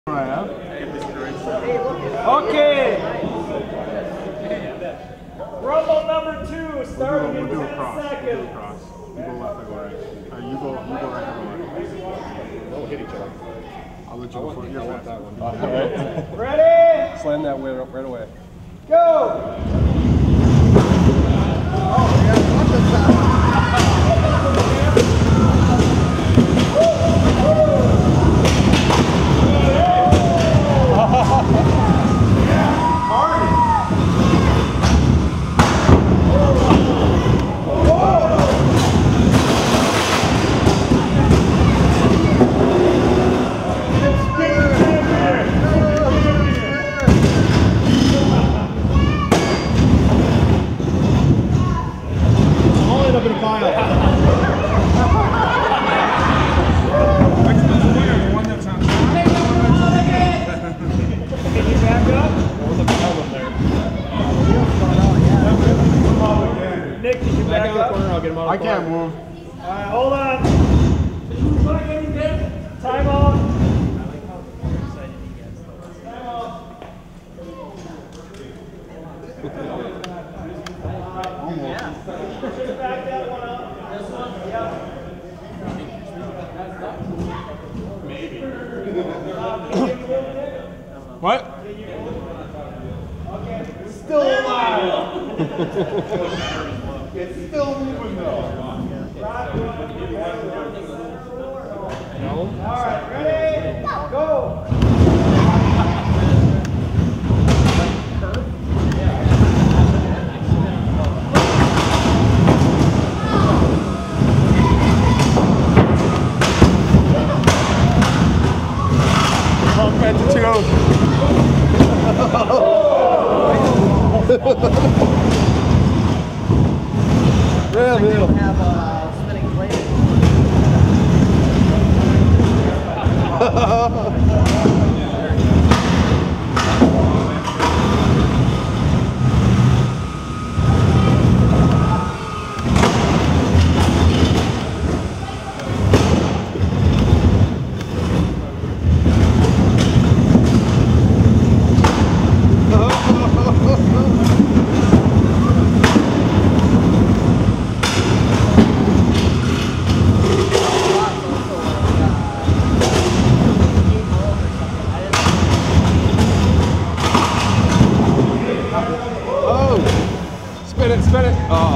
Okay. Rumble number 2, starting in 10 seconds. You go left, I go right. You go right, I go right. Don't hit each other. I'll let you go for it. I want that one. All right. Ready? Slam that way right away. Go! I can't move. Alright, hold on. Time out. Back that one up. This one? Yeah. Maybe. What? Okay. Still alive. It's still moving though. Alright, ready? Go! Pump at the 2. Real deal. Have a spinning blade. Spin it, spin it. Oh.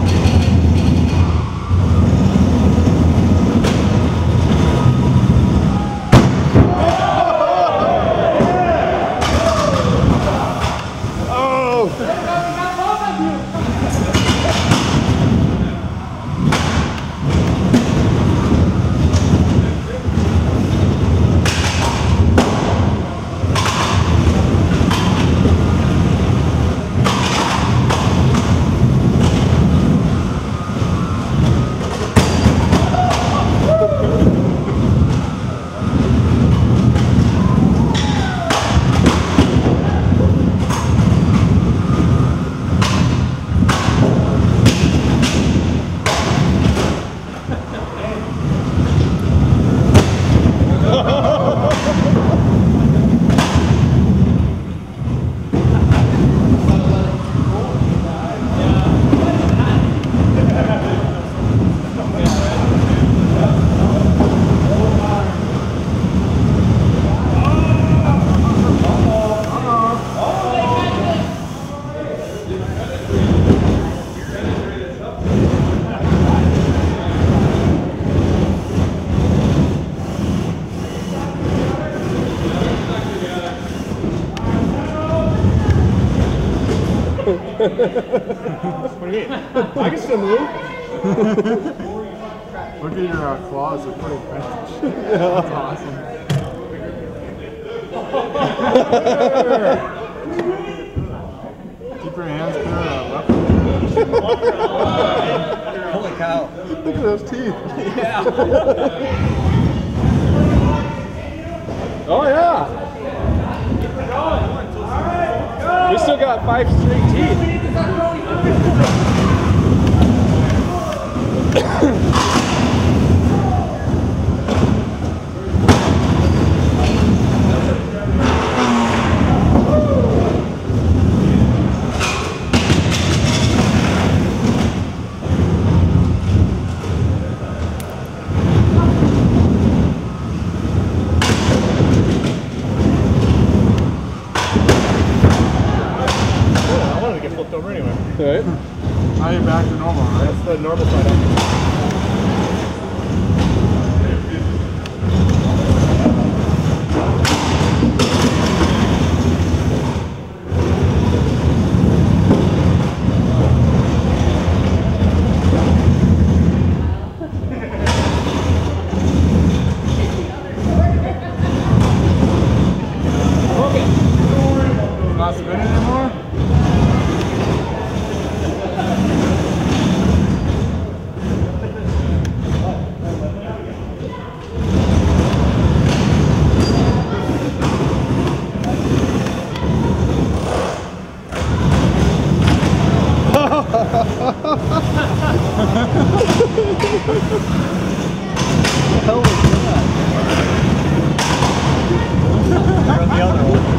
What do you mean? I can still move. Look at your claws, they're pretty vintage. Yeah. That's awesome. Keep your hands clear of that weapon. Holy cow. Look at those teeth. Yeah. Oh yeah. We still got 5 straight teeth. Right? Now you're back to normal, right? That's the normal side up. Not spinning anymore? hell was that? From the other one.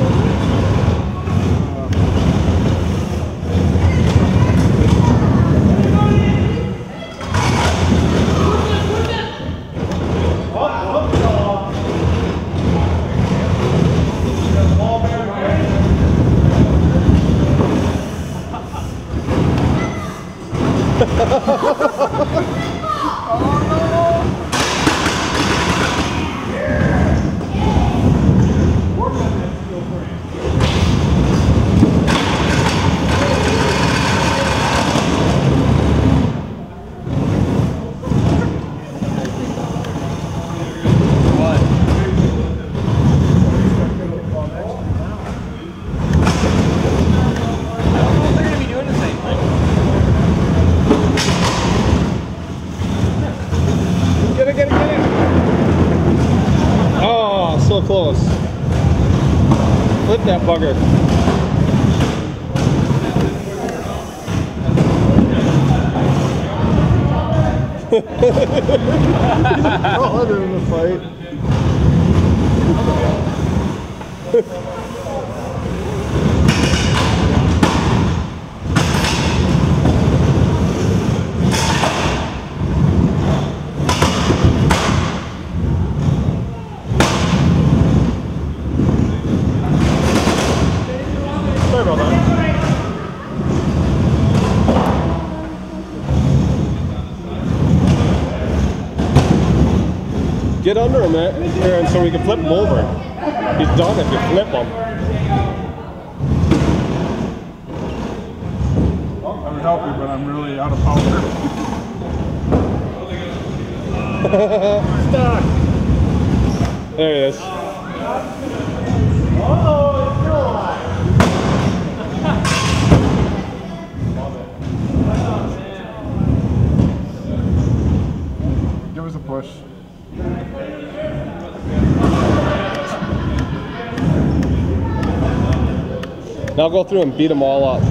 Get it. Oh, so close. Flip that bugger. Oh, they're in the fight. Sorry about that. Get under him, Aaron, so we can flip him over. He's done if you flip him. I would help you, but I'm really out of power. Stuck. There he is. Oh, it's still alive. Give us a push. Now go through and beat them all up.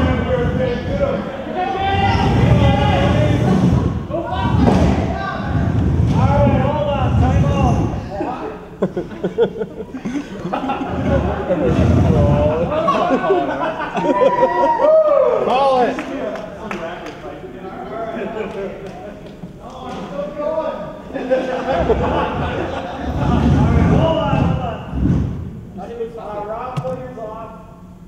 Call it. Rob Williams off.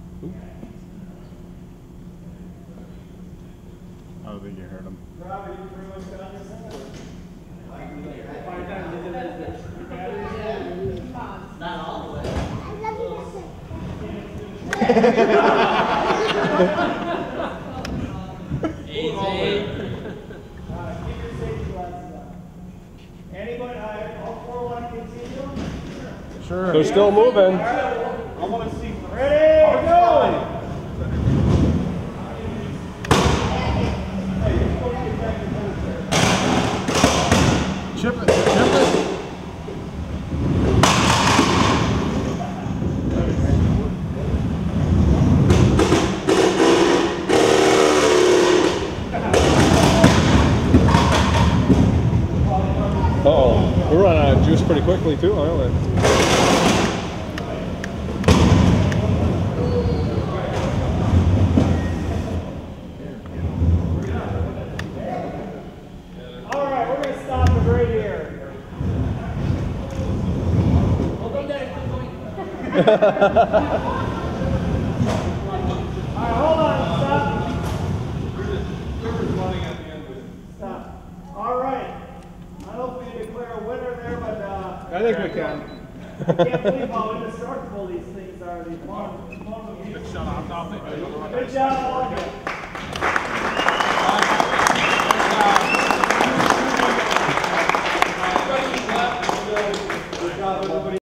I don't think you heard him. Rob, are you pretty much done this thing? Not all the way. Easy. Keep your safety glasses on. Anybody, all four want to continue? Sure. They're still moving. I want to see. Ready? Go! Chip it. Uh-oh. We're running out of juice pretty quickly too, aren't we? Alright, we're going to stop it right here. Alright, hold on, stop. I think we can. I can't believe how indestructible these things are. These long, Shut up, I'll take it. Good job, all of you.